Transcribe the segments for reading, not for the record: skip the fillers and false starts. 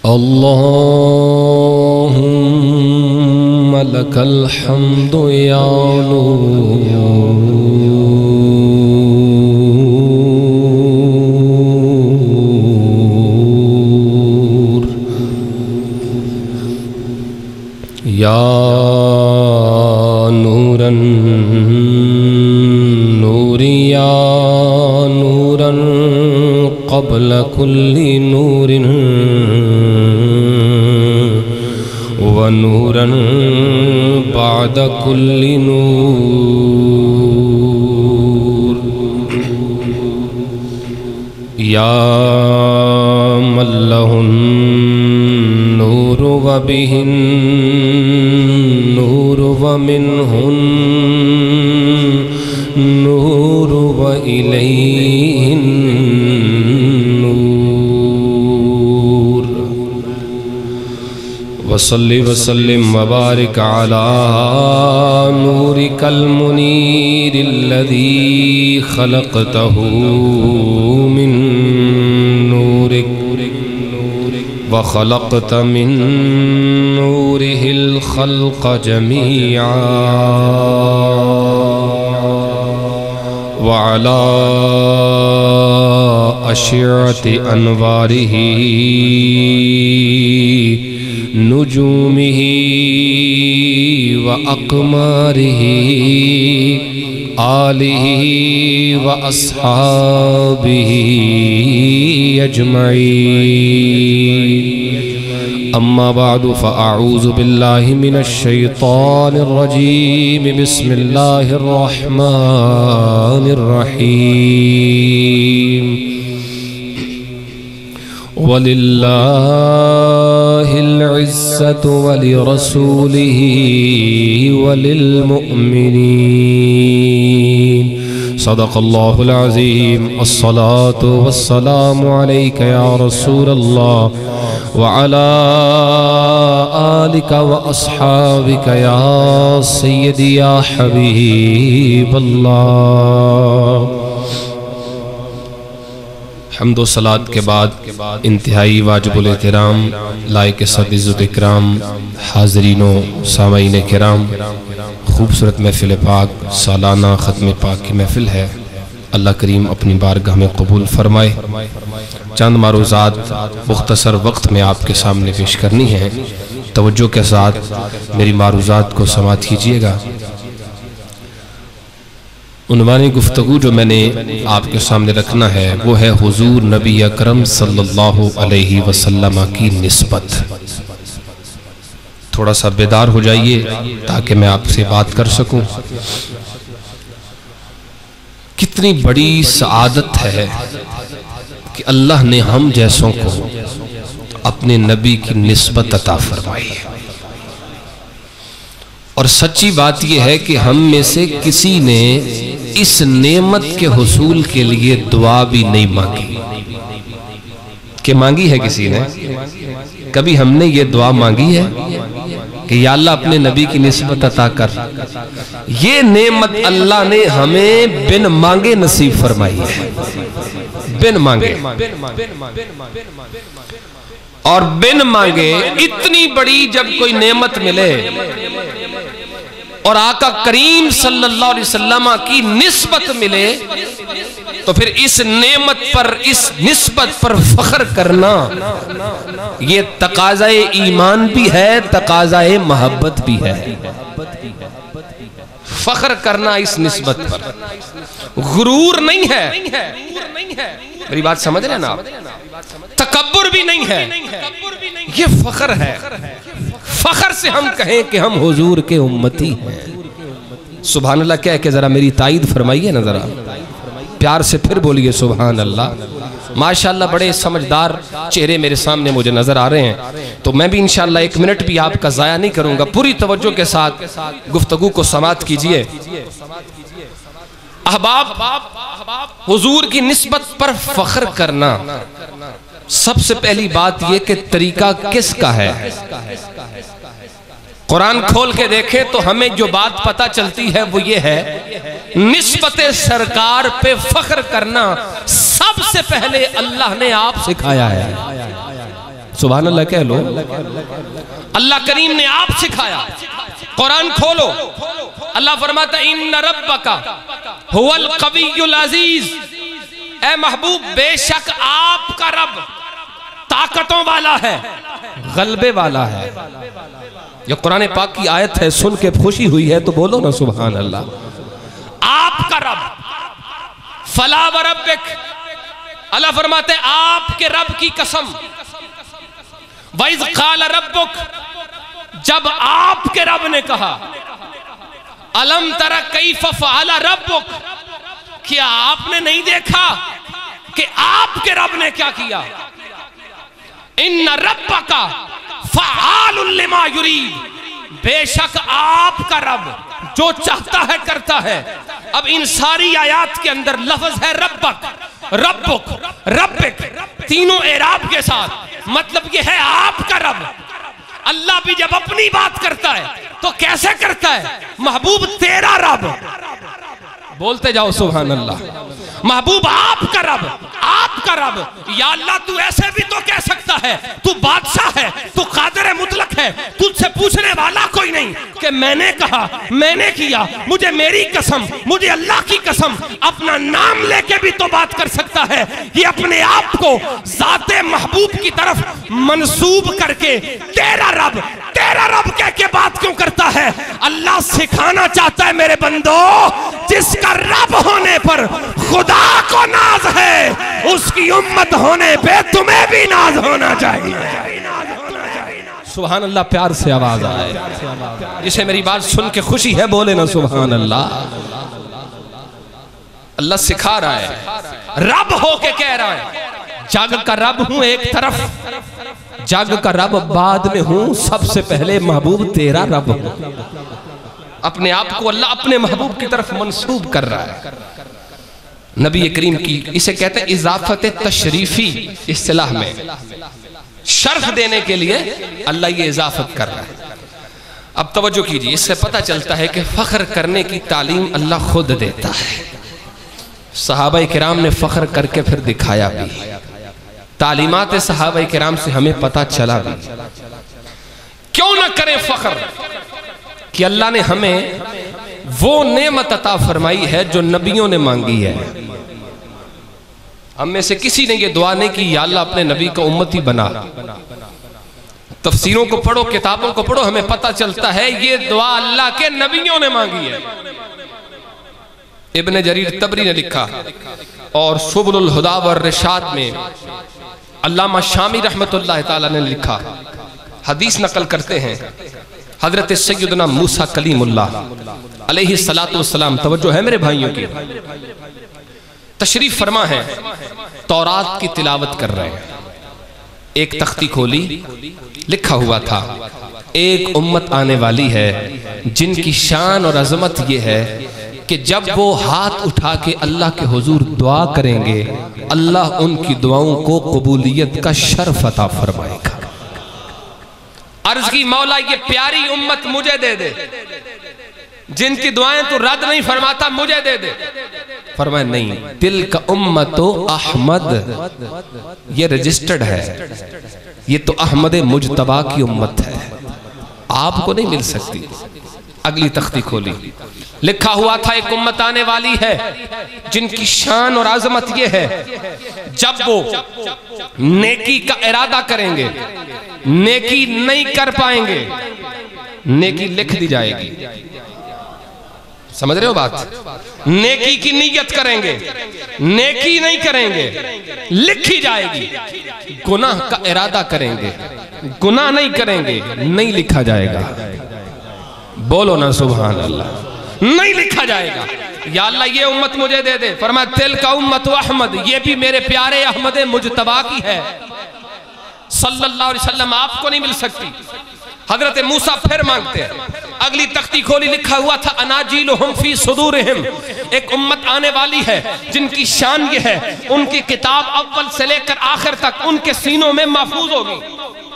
اللهم لك الحمد يا نور يا نور النور يا نورا قبل كل نور ونورا بعد كل نور يا من له النور وبه النور ومنه النور وإليه النور وصل وسلم وبارك على نورك المنير الذي خلقته من نورك وخلقت من نوره الخلق جميعا وعلى أشعة أنواره نجومه وأقماره آله وأصحابه أجمعين أما بعد فأعوذ بالله من الشيطان الرجيم بسم الله الرحمن الرحيم ولله العزة ولرسوله وللمؤمنين صدق الله العظيم الصلاة والسلام عليك يا رسول الله وعلى آلك وأصحابك يا سيدي يا حبيب الله حمد و صلاة کے بعد انتہائی واجب الاحترام لائق صد عزت اکرام حاضرین و سامعین کرام، خوبصورت محفل پاک سالانہ ختم پاک کی محفل ہے۔ اللہ کریم اپنی بارگاہ میں قبول فرمائے۔ چند معروضات مختصر وقت میں آپ کے سامنے پیش کرنی ہیں، توجہ کے ساتھ میری معروضات کو سماعت کیجئے گا۔ عنوان گفتگو جو میں نے آپ کے سامنے رکھنا ہے وہ ہے حضور نبی اکرم صلی اللہ علیہ وسلم کی نسبت۔ تھوڑا سا بیدار ہو جائیے تاکہ میں آپ سے بات کر سکوں۔ کتنی بڑی سعادت ہے کہ اللہ نے ہم جیسوں کو اپنے نبی کی نسبت عطا فرمائی ہے، اور سچی بات یہ ہے کہ ہم میں سے کسی نے اس نعمت کے حصول کے لیے دعا بھی نہیں مانگی۔ کہ مانگی ہے کسی نے؟ کبھی ہم نے یہ دعا مانگی ہے کہ یا اللہ اپنے نبی کی نسبت عطا کر؟ یہ نعمت اللہ نے ہمیں بن مانگے نصیب فرمائی ہے، بن مانگے۔ اور بن مانگے اتنی بڑی جب کوئی نعمت ملے اور آقا کریم صلی اللہ علیہ وسلم کی نسبت ملے تو پھر اس نعمت پر، اس نسبت پر فخر کرنا یہ تقاضۂ ایمان بھی ہے، تقاضۂ محبت بھی ہے۔ فخر کرنا اس نسبت پر غرور نہیں ہے، میری بات سمجھ رہے ہیں نا آپ؟ تکبر بھی نہیں ہے، یہ فخر ہے۔ فخر سے ہم کہیں کہ ہم حضور کے امتی ہیں۔ سبحان اللہ کہہ کہ ذرا میری تائید فرمائیے نا، ذرا پیار سے پھر بولیے سبحان اللہ۔ ماشاءاللہ بڑے سمجھدار چہرے میرے سامنے مجھے نظر آ رہے ہیں، تو میں بھی انشاءاللہ ایک منٹ بھی آپ کا ضائع نہیں کروں گا۔ پوری توجہ کے ساتھ گفتگو کو سماعت کیجئے۔ احباب، حضور کی نسبت پر فخر کرنا، سب سے پہلی بات یہ کہ طریقہ کس کا ہے؟ قرآن کھول کے دیکھیں تو ہمیں جو بات پتہ چلتی ہے وہ یہ ہے، نسبت سرکار پہ فخر کرنا سب سے پہلے اللہ نے آپ سکھایا ہے۔ سبحان اللہ کہہ لو۔ اللہ کریم نے آپ سکھایا، قرآن کھولو، اللہ فرماتا ان ربک هو القوی العزیز، اے محبوب بے شک آپ کا رب طاقتوں والا ہے، غلبے والا ہے۔ یہ قرآن پاک کی آیت ہے، سن کے خوشی ہوئی ہے تو بولو نا سبحان اللہ۔ آپ کا رب، فلا وربک، اللہ فرماتے ہیں آپ کے رب کی قسم، وَإِذْ قَالَ رَبُّكَ، جب آپ کے رب نے کہا، أَلَمْ تَرَ كَيْفَ فَعَلَ رَبُّكَ، کیا آپ نے نہیں دیکھا کہ آپ کے رب نے کیا کیا؟ إِنَّ رَبَّكَ فَعَالٌ لِمَا يُرِيدُ، بے شک آپ کا رب جو چاہتا ہے کرتا ہے۔ اب ان ساری آیات کے اندر لفظ ہے ربک، ربک، ربک، تینوں اعراب کے ساتھ، مطلب یہ ہے آپ کا رب۔ اللہ بھی جب اپنی بات کرتا ہے تو کیسے کرتا ہے؟ محبوب تیرا رب، بولتے جاؤ سبحان اللہ، محبوب آپ کا رب، آپ کا رب۔ یا اللہ تو ایسے بھی تو کہہ سکتا ہے، تو بادشاہ ہے، تو قادر مطلق ہے، تجھ سے پوچھنے والا کوئی نہیں کہ میں نے کہا، میں نے کیا، مجھے میری قسم، مجھے اللہ کی قسم، اپنا نام لے کے بھی تو بات کر سکتا ہے۔ یہ اپنے آپ کو ذات محبوب کی طرف منسوب کر کے تیرا رب، تیرا رب کہہ کے بات کیوں کرتا ہے؟ اللہ سکھانا چاہتا ہے میرے بندو، جس کا رب ہونے پر خدا کو ناز ہے، اس کی امت ہونے پہ تمہیں بھی ناز ہونا چاہیے۔ سبحان اللہ، پیار سے آواز آئے، جسے میری بات سن کے خوشی ہے بولے نا سبحان اللہ۔ اللہ سکھا رہا ہے، رب ہو کے کہہ رہا ہے، جگ کا رب ہوں ایک طرف، جگ کا رب بعد میں ہوں، سب سے پہلے محبوب تیرا رب ہوں۔ اپنے آپ کو اللہ اپنے محبوب کی طرف منسوب کر رہا ہے۔ نبی کریم کی اسے کہتے ہیں اضافت تشریفی، اصطلاح میں شرف دینے کے لیے اللہ یہ اضافت کر رہا ہے۔ اب توجہ کیجئے، اس سے پتہ چلتا ہے کہ فخر کرنے کی تعلیم اللہ خود دیتا ہے۔ صحابہ کرام نے فخر کر کے پھر دکھایا بھی، تعلیمات صحابہ کرام سے ہمیں پتہ چلا بھی۔ کیوں نہ کریں فخر کہ اللہ نے ہمیں وہ نعمت عطا فرمائی ہے جو نبیوں نے مانگی ہے۔ ہم میں سے کسی نے یہ دعا نہیں کی یا اللہ اپنے نبی کا امتی بنا۔ تفسیروں کو پڑھو، کتابوں کو پڑھو، ہمیں پتہ چلتا ہے یہ دعا اللہ کے نبیوں نے مانگی ہے۔ ابن جریر طبری نے لکھا اور سبل الہدا والرشاد میں علامہ شامی رحمت اللہ تعالی نے لکھا، حدیث نقل کرتے ہیں حضرت سیدنا موسیٰ کلیم اللہ علیہ السلام، توجہ ہے میرے بھائیوں کی، تشریف فرما ہے، تورات کی تلاوت کر رہے ہیں۔ ایک تختی کھولی، لکھا ہوا تھا ایک امت آنے والی ہے جن کی شان اور عظمت یہ ہے کہ جب وہ ہاتھ اٹھا کے اللہ کے حضور دعا کریں گے، اللہ ان کی دعاؤں کو قبولیت کا شرف عطا فرمائے گا۔ عرض کی مولا یہ پیاری امت مجھے دے دے، جن کی دعائیں تو رد نہیں فرماتا، مجھے دے دے۔ فرمایا نہیں، دل کا امت احمد، یہ رجسٹرڈ ہے، یہ تو احمد مجتبی کی امت ہے، آپ کو نہیں مل سکتی۔ اگلی تختی کھولی، لکھا ہوا تھا ایک امت آنے والی ہے جن کی شان اور عظمت یہ ہے جب وہ نیکی کا ارادہ کریں گے نیکی نہیں کر پائیں گے، نیکی لکھ دی جائے گی۔ سمجھ رہے ہو بات؟ نیکی کی نیت کریں گے، نیکی نہیں کریں گے، لکھی جائے گی۔ گناہ کا ارادہ کریں گے، گناہ نہیں کریں گے، نہیں لکھا جائے گا۔ بولو نا سبحان اللہ، نہیں لکھا جائے گا۔ یا اللہ یہ امت مجھے دے دے۔ فرمایا تل کا امت احمد، یہ بھی میرے پیارے احمد مجتبی کی ہے صلی اللہ علیہ وسلم، آپ کو نہیں مل سکتی۔ حضرت موسیٰ پھر مانگتے ہیں، اگلی تختی کھولی، لکھا ہوا تھا اناجیلہم فی صدورہم، ایک امت آنے والی ہے جن کی شان یہ ہے ان کی کتاب اول سے لے کر آخر تک ان کے سینوں میں محفوظ ہوگی۔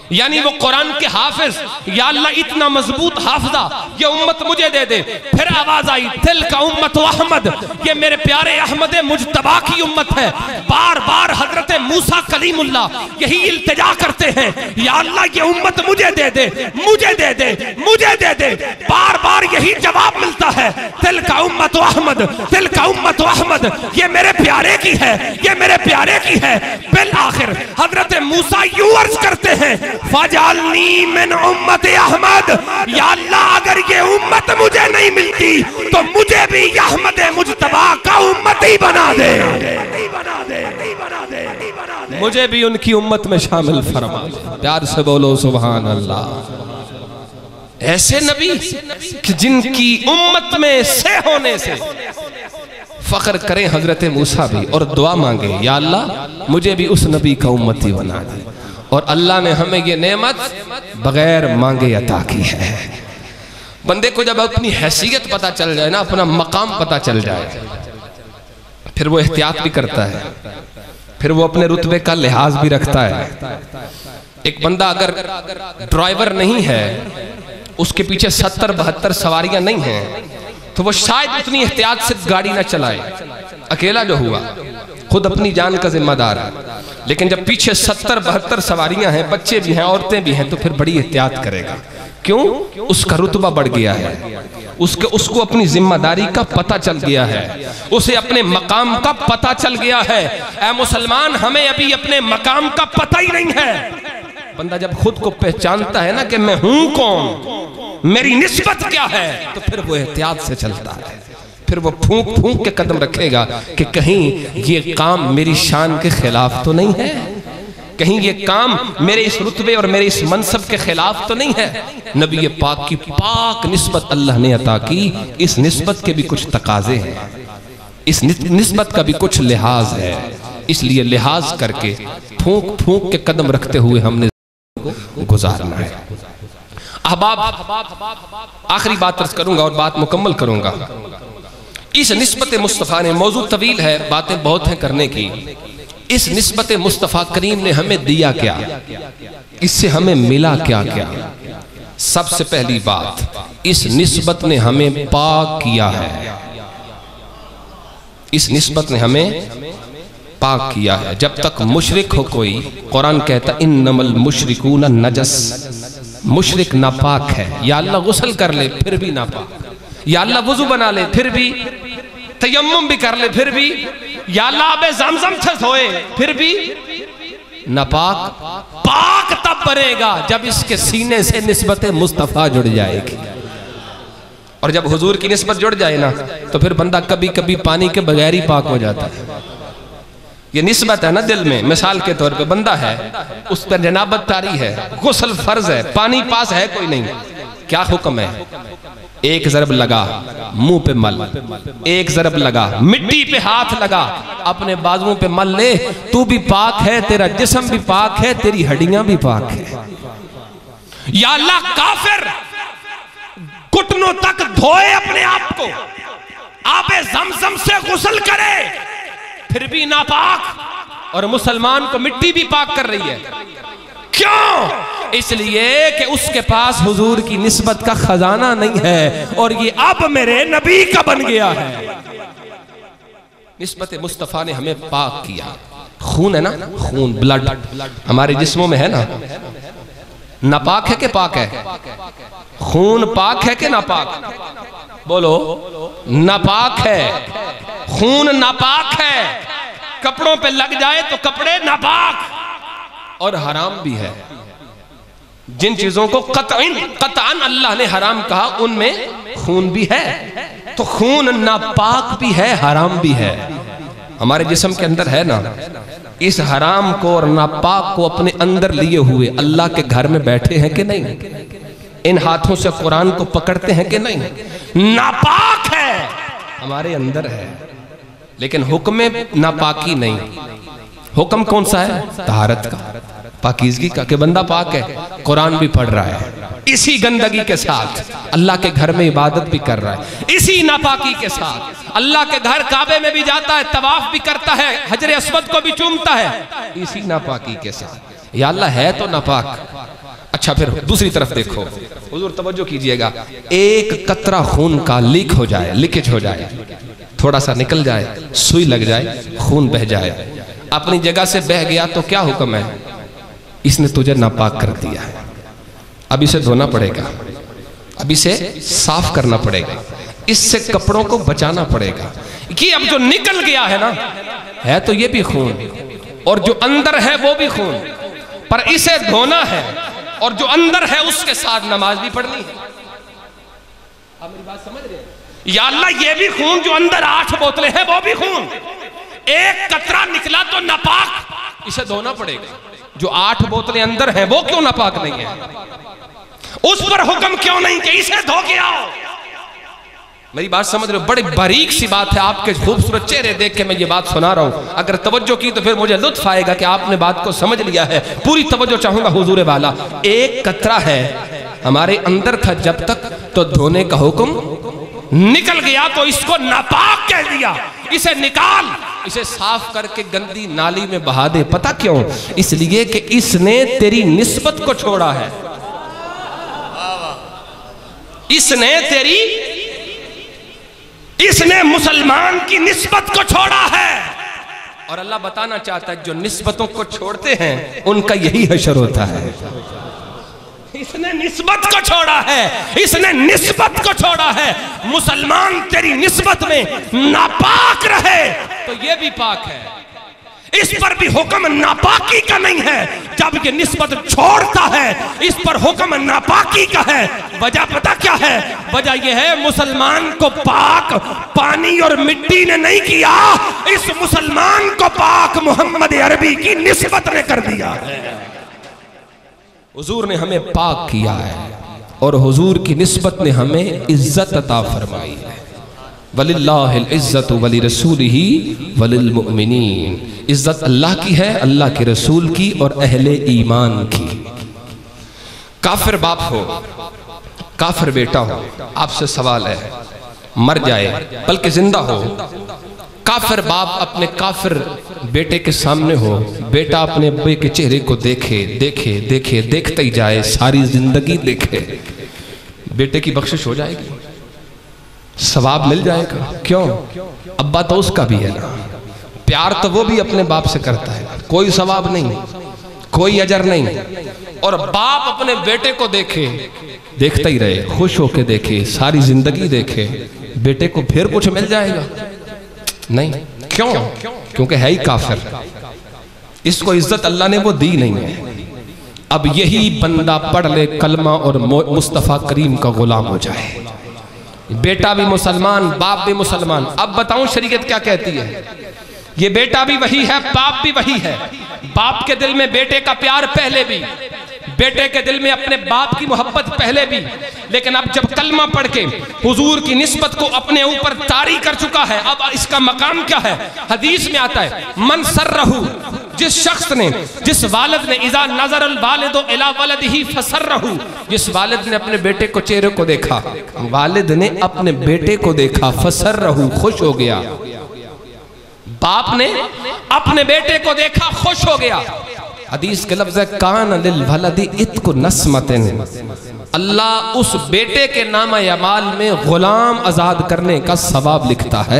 یعنی وہ قرآن کے حافظ، یا اللہ اتنا مضبوط حافظہ یہ امت مجھے دے دے۔ پھر آواز آئی تلک امت احمد، یہ میرے پیارے احمد مجتبی کی امت ہے۔ بار بار حضرت موسیٰ کلیم اللہ یہی التجا کرتے ہیں، یا اللہ یہ امت مجھے دے دے، مجھے دے دے، مجھے دے دے۔ بار بار یہی جواب ملتا ہے، تلک امت احمد، تلک امت احمد، یہ میرے پیارے کی ہے، یہ میرے پیارے کی ہے۔ بالآخر حضرت موسیٰ یوں عرض کرتے ہیں، فَجَعَلْنِي مِنْ أُمَّتِ احمد، یا اللہ اگر یہ امت مجھے نہیں ملتی تو مجھے بھی احمد مجتبی کا امتی بنا دے، مجھے بھی ان کی امت میں شامل فرما دے۔ پیار سے بولو سبحان اللہ۔ ایسے نبی کہ جن کی امت میں سے ہونے سے فخر کریں حضرت موسیٰ بھی، اور دعا مانگے یا اللہ مجھے بھی اس نبی کا امتی بنا دے۔ اور اللہ نے ہمیں یہ نعمت بغیر مانگے عطا کی ہے۔ بندے کو جب اپنی حیثیت پتہ چل جائے نا، اپنا مقام پتہ چل جائے، پھر وہ احتیاط بھی کرتا ہے، پھر وہ اپنے رتبے کا لحاظ بھی رکھتا ہے۔ ایک بندہ اگر ڈرائیور نہیں ہے، اس کے پیچھے 70-72 سواریاں نہیں ہیں، تو وہ شاید اتنی احتیاط سے گاڑی نہ چلائے۔ اکیلا جو ہوا خود اپنی جان کا ذمہ دار ہے، لیکن جب پیچھے 70-72 سواریاں ہیں، بچے بھی ہیں، عورتیں بھی ہیں، تو پھر بڑی احتیاط کرے گا۔ کیوں؟ اس کا رتبہ بڑھ گیا ہے، اس کو اپنی ذمہ داری کا پتہ چل گیا ہے، اسے اپنے مقام کا پتہ چل گیا ہے۔ اے مسلمان، ہمیں ابھی اپنے مقام کا پتہ ہی نہیں ہے۔ بندہ جب خود کو پہچانتا ہے نا کہ میں ہوں کون، میری نسبت کیا ہے، تو پھر وہ احتیاط سے چلتا ہے، پھر وہ پھونک پھونک کے قدم رکھے گا کہ کہیں یہ کام میری شان کے خلاف تو نہیں ہے، کہیں یہ کام میرے اس رتبے اور میرے اس منصب کے خلاف تو نہیں ہے۔ نبی پاک کی پاک نسبت اللہ نے عطا کی، اس نسبت کے بھی کچھ تقاضے ہیں، اس نسبت کا بھی کچھ لحاظ ہے، اس لیے لحاظ کر کے پھونک پھونک کے قدم رکھتے ہوئے ہم نے گزارنا ہے۔ احباب، آخری بات عرض کروں گا اور بات مکمل کروں گا۔ اس نسبت مصطفیٰ نے، موضوع طویل ہے، باتیں بہت ہیں کرنے کی، اس نسبت مصطفیٰ کریم نے ہمیں دیا کیا، اس سے ہمیں ملا کیا کیا؟ سب سے پہلی بات، اس نسبت نے ہمیں پاک کیا ہے، اس نسبت نے ہمیں پاک کیا ہے۔ جب تک مشرک ہو کوئی، قرآن کہتا انما المشرکون نجس، مشرک ناپاک ہے۔ یا اللہ غسل کر لے پھر بھی ناپاک، یا اللہ وضو بنا لے پھر بھی، تیمم بھی کر لے پھر بھی، یا اللہ آب زمزم سے دھوئے پھر بھی ناپاک۔ پاک تب بنے گا جب اس کے سینے سے نسبت مصطفیٰ جڑ جائے گی، اور جب حضور کی نسبت جڑ جائے نا تو پھر بندہ کبھی کبھی پانی کے بغیر ہی پاک ہو جاتا ہے۔ یہ نسبت ہے نا دل میں، مثال کے طور پہ بندہ ہے، اس پر جنابت طاری ہے، غسل فرض ہے، پانی پاس ہے کوئی نہیں، کیا حکم ہے؟ ایک ضرب لگا منہ پہ مل، ایک ضرب لگا مٹی پہ ہاتھ لگا، اپنے بازوؤں پہ مل لے، تو بھی پاک ہے، تیرا جسم بھی پاک ہے، تیری ہڈیاں بھی پاک ہے۔ یا اللہ کافر گھٹنوں تک دھوئے اپنے آپ کو، آب زمزم سے غسل کرے پھر بھی ناپاک، اور مسلمان کو مٹی بھی پاک کر رہی ہے۔ کیوں؟ اس لیے کہ اس کے پاس حضور کی نسبت کا خزانہ نہیں ہے، اور یہ اب میرے نبی کا بن گیا ہے۔ نسبت مصطفیٰ نے ہمیں پاک کیا۔ خون ہے نا، خون، بلڈ ہمارے جسموں میں ہے نا، ناپاک ہے کہ پاک ہے؟ خون پاک ہے کہ ناپاک؟ بولو، ناپاک ہے، خون ناپاک ہے، کپڑوں پہ لگ جائے تو کپڑے ناپاک اور حرام بھی ہے۔ جن چیزوں کو قطعاً اللہ نے حرام کہا ان میں خون بھی ہے، تو خون ناپاک بھی ہے، حرام بھی ہے، ہمارے جسم کے اندر ہے نا۔ اس حرام کو اور ناپاک کو اپنے اندر لیے ہوئے اللہ کے گھر میں بیٹھے ہیں کہ نہیں؟ ان ہاتھوں سے قرآن کو پکڑتے ہیں کہ نہیں؟ ناپاک ہے، ہمارے اندر ہے، لیکن حکم ناپاکی نہیں۔ حکم کون سا ہے؟ طہارت کا، پاکیزگی کا، کہ بندہ پاک ہے، قرآن بھی پڑھ رہا ہے، اسی گندگی کے ساتھ اللہ کے گھر میں عبادت بھی کر رہا ہے، اسی ناپاکی کے ساتھ اللہ کے گھر کعبے میں بھی جاتا ہے، طواف بھی کرتا ہے، حجر اسود کو بھی چومتا ہے، اسی ناپاکی کے ساتھ۔ یا اللہ ہے تو ناپاک. اچھا پھر دوسری طرف دیکھو حضور توجہ کیجئے گا, ایک قطرہ خون کا لیک ہو جائے, لیکیج ہو جائے, تھوڑا سا نکل جائے, سوئی لگ جائے, خون بہ جائے, اپنی جگہ سے بہ گیا تو کیا حکم ہے؟ اس نے تجھے ناپاک کر دیا ہے, اب اسے دھونا پڑے گا, اب اسے صاف کرنا پڑے گا, اس سے کپڑوں کو بچانا پڑے گا. کہ اب جو نکل گیا ہے نا, ہے تو یہ بھی خون, اور جو اندر ہے وہ بھی خون, پر اسے دھونا ہے, اور جو اندر ہے اس کے ساتھ نماز بھی پڑھنی ہے. آپ میری بات سمجھ رہے ہیں؟ یا اللہ یہ بھی خون, جو اندر 8 بوتلیں ہیں وہ بھی خون, ایک قطرہ نکلا تو ناپاک, اسے دھونا پڑے گا. جو 8 بوتلیں اندر ہیں وہ کیوں ناپاک نہیں ہیں؟ اس پر حکم کیوں نہیں کہ اسے دھو کے آؤ؟ میری بات سمجھ رہے ہو؟ بڑی باریک سی بات ہے, آپ کے خوبصورت چہرے دیکھ کے میں یہ بات سنا رہا ہوں. اگر توجہ کی تو پھر مجھے لطف آئے گا کہ آپ نے بات کو سمجھ لیا ہے. پوری توجہ چاہوں گا حضور والا. ایک قطرہ ہے ہمارے اندر تھا جب تک, تو دھونے کا حکم نکل گیا تو اس کو ناپاک کہہ دیا. اسے نکال, اسے صاف کر کے گندی نالی میں بہا دے. پتہ کیوں؟ اس لیے کہ اس نے تیری نسبت کو چھوڑا ہے, اس نے مسلمان کی نسبت کو چھوڑا ہے. اور اللہ بتانا چاہتا ہے جو نسبتوں کو چھوڑتے ہیں ان کا یہی حشر ہوتا ہے. اس نے نسبت کو چھوڑا ہے, اس نے نسبت کو چھوڑا ہے. مسلمان تیری نسبت میں ناپاک رہے تو یہ بھی پاک ہے. اس پر بھی حکم ناپاکی کا نہیں ہے. جب یہ نسبت چھوڑتا ہے اس پر حکم ناپاکی کا ہے. وجہ پتہ کیا ہے؟ وجہ یہ ہے مسلمان کو پاک پانی اور مٹی نے نہیں کیا, اس مسلمان کو پاک محمد عربی کی نسبت نے کر دیا ہے. حضور نے ہمیں پاک کیا ہے اور حضور کی نسبت نے ہمیں عزت عطا فرمائی ہے. وَلِلَّهِ الْعِزَّةُ وَلِرَسُولِهِ وَلِلْمُؤْمِنِينَ. عزت اللہ کی ہے, اللہ کے رسول کی اور اہل ایمان کی. کافر باپ ہو, کافر بیٹا ہو, آپ سے سوال ہے, مر جائے بلکہ زندہ ہو, کافر باپ اپنے کافر بیٹے کے سامنے ہو, بیٹا اپنے ابے کے چہرے کو دیکھے دیکھے دیکھے دیکھتا ہی جائے, ساری زندگی دیکھے, بیٹے کی بخشش ہو جائے گی, ثواب مل جائے گا. کیوں؟ ابا تو اس کا بھی ہے نا, پیار تو وہ بھی اپنے باپ سے کرتا ہے, کوئی ثواب نہیں, کوئی اجر نہیں. اور باپ اپنے بیٹے کو دیکھے, دیکھتا ہی رہے, خوش ہو کے دیکھے, ساری زندگی دیکھے, بیٹے کو پھر کچھ مل جائے گا؟ نہیں. کیوں؟ کیونکہ ہے ہی کافر, اس کو عزت اللہ نے وہ دی نہیں ہے. اب یہی بندہ پڑھ لے کلمہ اور مصطفیٰ کریم کا غلام ہو جائے, بیٹا بھی مسلمان, باپ بھی مسلمان. اب بتاؤں شریعت کیا کہتی ہے؟ یہ بیٹا بھی وہی ہے, باپ بھی وہی ہے. باپ کے دل میں بیٹے کا پیار پہلے بھی, بیٹے کے دل میں اپنے باپ کی محبت پہلے بھی, لیکن اب جب کلمہ پڑھ کے حضور کی نسبت کو اپنے اوپر طاری کر چکا ہے, اب اس کا مقام کیا ہے؟ حدیث میں آتا ہے من سرہو, جس شخص نے, جس والد نے, اذا نظر الوالد الی ولدہ فسرہو, جس والد نے اپنے بیٹے کو چہرے کو دیکھا, والد نے اپنے بیٹے کو دیکھا, فسرہو, خوش ہو گیا. باپ نے اپنے بیٹے کو دیکھا, خوش ہو گیا. حدیث کے لفظ ہے کان للولد اتق نسمت, اللہ اس بیٹے کے نام اعمال میں غلام آزاد کرنے کا ثواب لکھتا ہے.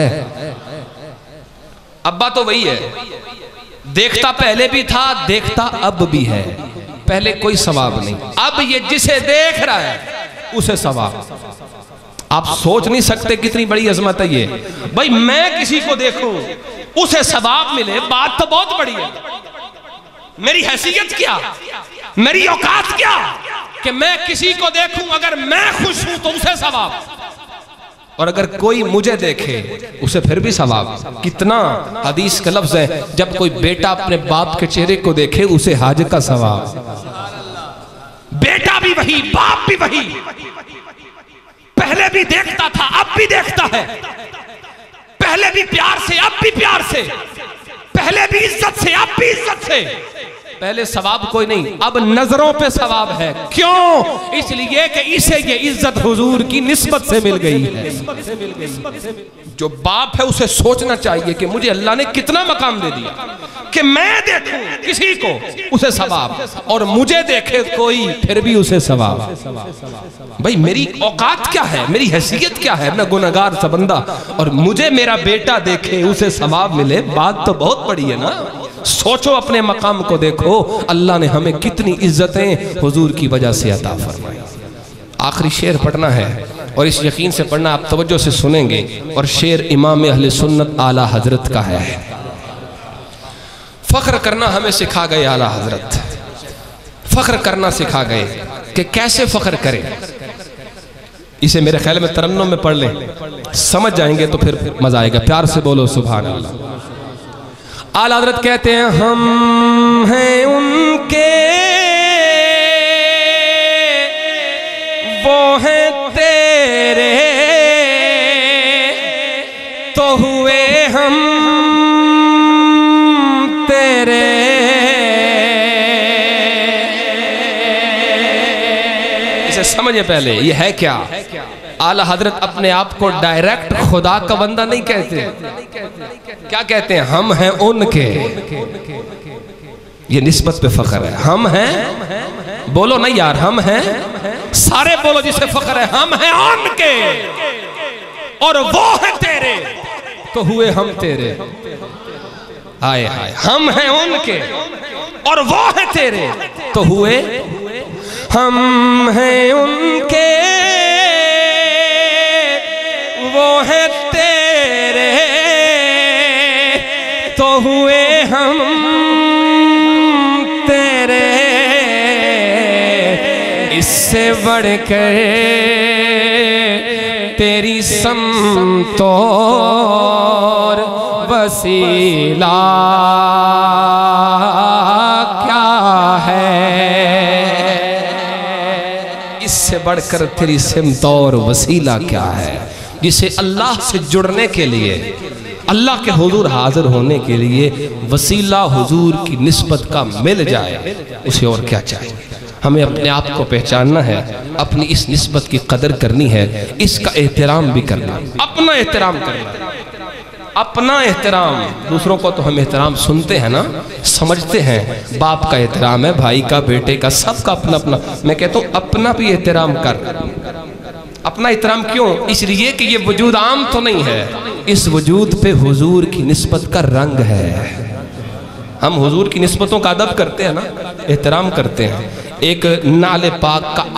ابا تو وہی ہے, دیکھتا پہلے بھی تھا, دیکھتا اب بھی ہے, پہلے کوئی ثواب نہیں, اب یہ جسے دیکھ رہا ہے اسے ثواب. آپ سوچ نہیں سکتے کتنی بڑی عظمت ہے یہ. بھائی میں کسی کو دیکھوں اسے ثواب ملے, بات تو بہت بڑی ہے. میری حیثیت کیا, میری اوقات کیا کہ میں کسی کو دیکھوں, اگر میں خوش ہوں تو اسے ثواب, اور اگر کوئی مجھے دیکھے اسے پھر بھی ثواب. کتنا حدیث کا لفظ ہے, جب کوئی بیٹا اپنے باپ کے چہرے کو دیکھے اسے حج کا ثواب. بیٹا بھی وہی, باپ بھی وہی, پہلے بھی دیکھتا تھا اب بھی دیکھتا ہے, پہلے بھی پیار سے اب بھی پیار سے, پہلے بھی عزت سے اب بھی عزت سے. پہلے ثواب کوئی نہیں, اب نظروں پہ ثواب ہے. کیوں؟ اس لیے کہ اسے یہ عزت حضور کی نسبت سے مل گئی ہے. جو باپ ہے اسے سوچنا چاہیے کہ مجھے اللہ نے کتنا مقام دے دیا, کہ میں دیکھوں کسی کو اسے ثواب اور مجھے دیکھے کوئی پھر بھی اسے ثواب. بھئی میری اوقات کیا ہے, میری حیثیت کیا ہے, میں گنہگار سا بندہ, اور مجھے میرا بیٹا دیکھے اسے ثواب ملے, بات تو بہت بڑی ہے نا. سوچو اپنے مقام کو دیکھو, اللہ نے ہمیں کتنی عزتیں حضور کی وجہ سے عطا فرمائی. آخری شعر پڑھنا ہے اور اس یقین سے پڑھنا, آپ توجہ سے سنیں گے, اور شعر امام اہل سنت اعلیٰ حضرت کا ہے. فخر کرنا ہمیں سکھا گئے اعلیٰ حضرت, فخر کرنا سکھا گئے کہ کیسے فخر کریں. اسے میرے خیال میں ترنم میں پڑھ لیں, سمجھ جائیں گے تو پھر مزہ آئے گا. پیار سے بولو سبحان اللہ. اعلیٰ حضرت کہتے ہیں ہم ہیں ان کے, وہ ہیں تیرے, تو ہوئے ہم تیرے. اسے سمجھے پہلے یہ ہے کیا. اعلیٰ حضرت اپنے آپ کو ڈائریکٹ خدا کا بندہ نہیں کہتے. کیا کہتے ہیں؟ ہم ہیں ان کے. یہ نسبت پہ فخر ہے. ہم ہیں, بولو نہیں یار, ہم ہیں سارے, بولو جسے فخر ہے, ہم ہیں ان کے اور وہ ہیں تیرے, تو ہوئے ہم تیرے. آئے آئے, ہم ہیں ان کے اور وہ ہیں تیرے, تو ہوئے ہم ہیں ان کے, وہ ہیں تیرے, تو ہوئے ہم تیرے. اس سے بڑھ کر تیری سمت اور وسیلہ کیا ہے. اس سے بڑھ کر تیری سمت اور وسیلہ کیا ہے. جسے اللہ سے جڑنے کے لیے, اللہ کے حضور حاضر ہونے کے لیے وسیلہ حضور کی نسبت کا مل جائے, اسے اور کیا چاہیے. ہمیں اپنے آپ کو پہچاننا ہے, اپنی اس نسبت کی قدر کرنی ہے, اس کا احترام بھی کرنا, اپنا احترام کرنا. اپنا احترام, دوسروں کو تو ہم احترام سنتے ہیں نا, سمجھتے ہیں, باپ کا احترام ہے, بھائی کا, بیٹے کا, سب کا اپنا اپنا. میں کہتا ہوں اپنا بھی احترام کر. اپنا احترام کیوں؟ اس لیے کہ یہ وجود عام تو نہیں ہے, اس وجود پہ حضور کی نسبت کا رنگ ہے. ہم حضور کی نسبتوں کا ادب کرتے ہیں نا, احترام کرتے ہیں. ایک نعل پاک کا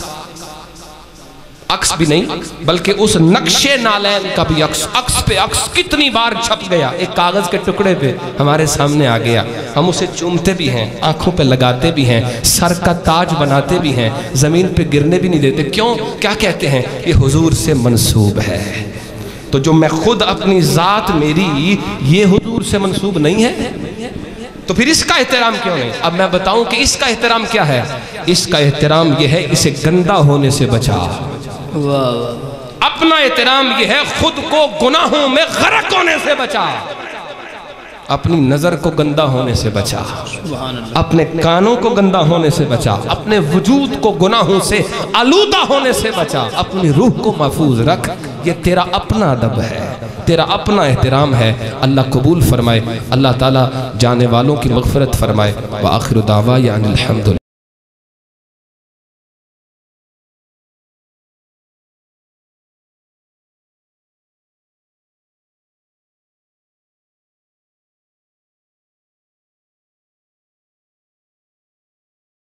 عکس بھی نہیں بلکہ اس نقش نالین کا بھی عکس پہ عکس کتنی بار چھپ گیا, ایک کاغذ کے ٹکڑے پہ ہمارے سامنے آ گیا. ہم اسے چومتے بھی ہیں, آنکھوں پہ لگاتے بھی ہیں, سر کا تاج بناتے بھی ہیں, زمین پہ گرنے بھی نہیں دیتے. کیوں؟ کیا کہتے ہیں؟ یہ حضور سے منسوب ہے. تو جو میں خود اپنی ذات میری یہ حضور سے منسوب نہیں ہے, تو پھر اس کا احترام کیوں نہیں؟ اب میں بتاؤں کہ اس کا احترام کیا ہے. اس کا احترام یہ ہے, اسے گندا ہونے سے بچا. اپنا احترام یہ ہے, خود کو گناہوں میں غرق ہونے سے بچا, اپنی نظر کو گندا ہونے سے بچا, اپنے کانوں کو گندا ہونے سے بچا, اپنے وجود کو گناہوں سے آلودہ ہونے سے بچا, اپنی روح کو محفوظ رکھ. یہ تیرا اپنا ادب ہے, تیرا اپنا احترام ہے. اللہ قبول فرمائے, اللہ تعالیٰ جانے والوں کی مغفرت فرمائے. وآخر دعوانا الحمدللہ.